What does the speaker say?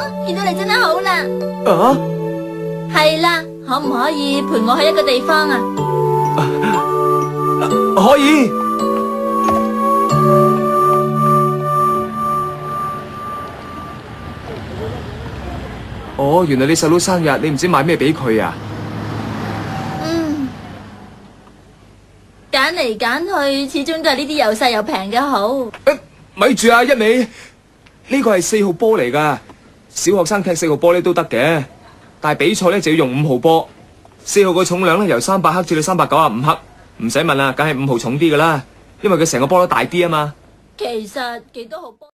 見到你真係好啦。 啊？ 係啦，可唔可以陪我去一個地方啊？ 可以。哦，原來你細佬生日，你唔知買咩俾佢啊？ 揀嚟揀去，始終都係呢啲又細又平嘅好。 咪住啊，一味呢個係4號波嚟噶，小學生踢4號波呢都得嘅，但係比賽呢就要用5號波。4號個重量呢由300克至到395克，唔使問啦，梗係5號重啲噶啦，因為佢成個波都大啲啊嘛。 其實幾多號波？